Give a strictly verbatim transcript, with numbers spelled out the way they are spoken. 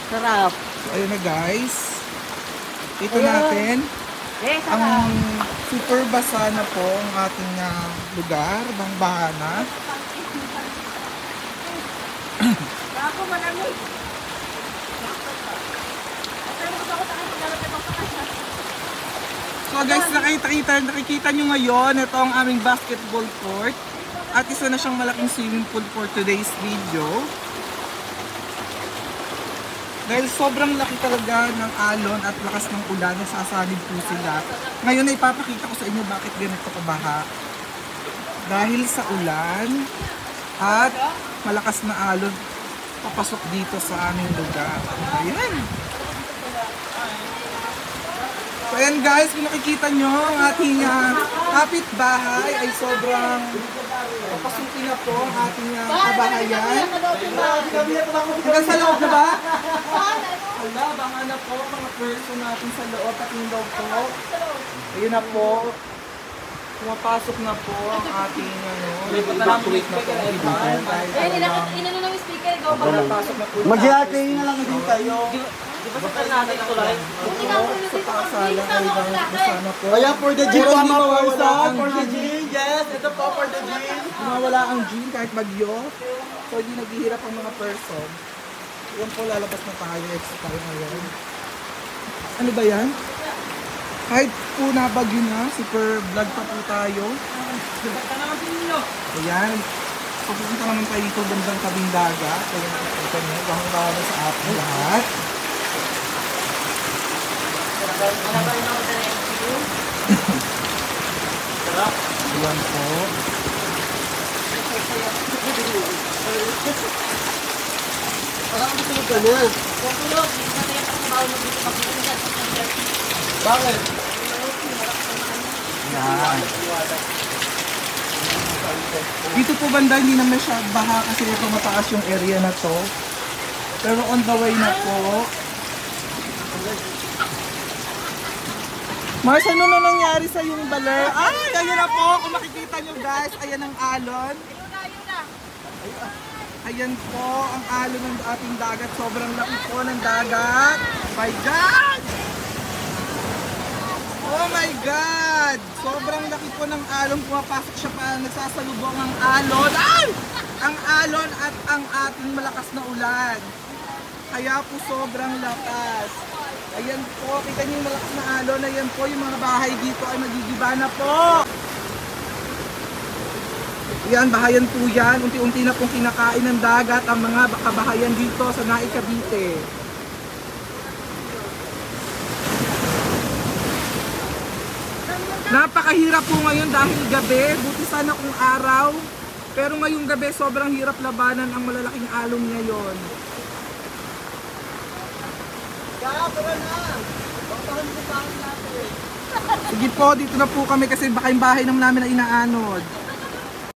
Sarap. So, ayun na guys. Ito natin. Eh, Ang sarap. super basa na po ang ating uh, lugar. Bang bahana. Ako malamig. So guys, nakikita, nakikita nyo ngayon, ito ang aming basketball court. At isa na siyang malaking swimming pool for today's video. Dahil sobrang laki talaga ng alon at lakas ng ulan, nasasanib po sila. Ngayon ay ipapakita ko sa inyo bakit ganito kabaha. Dahil sa ulan at malakas na alon papasok dito sa aming lugar. Ayan. So ayan guys, kung nakikita nyo, ang ating uh, kapitbahay ay sobrang papasukin na po ang ating uh, kabahayan. Hanggang sa loob na ba? Hala, baka na po mga person natin sa loob at yung loob po. Ayun na po. Pumapasok na po ang ating ano, evacuate na po ang iba. Eh, inano lang yung speaker, ikaw pa. Pumapasok na po. Mag-i-atay na lang din kayo. Di ba sa natin ito lang? Hindi na ako Sa paasala ay sana po. Kaya for the gym, Pero hindi mama mawawala person, ang for the gym. gym. Yes, ito po for the gym. Mawala ang gym kahit bagyo. So hindi naghihirap ang mga person. Yan po, lalabas na tayo. Extra tayo ngayon. Ano ba yan? Kahit po nabagyo na, super vlog pa po tayo. Ayan. So pupunta naman tayo dito bandang tabing dagat. Ayan, ito nyo. Bahang-bahang sa ating lahat. Ayan po. Parang matulog ka na. Bakit? Ayan. Dito po banda hindi na masyad baha kasi ito mataas yung area na to. Pero on the way na po. Mars, ano na nangyari sa yung baler? Ay, ayan na po. Kung makikita nyo guys, ayan ang alon. Ayan po ang alon ng ating dagat. Sobrang laki po ng dagat. My God! Oh my God! Sobrang laki po ng alon. Pumapasok siya pa. Nagsasalubong ang alon. Ay! Ang alon at ang ating malakas na ulan. Kaya po sobrang lakas. Ayan po. Kita niyo yung malakas na alon. Ayan po. Yung mga bahay dito ay magigiba na po. Ayan, bahayan po yan. Unti-unti na pong kinakain ng dagat ang mga kabahayan dito sa Naik, Cavite. Napakahirap po ngayon dahil gabi, buti sana kung araw. Pero ngayong gabi sobrang hirap labanan ang malalaking alon ngayon. Sige po, dito na po kami kasi baka yung bahay naman namin na inaanod.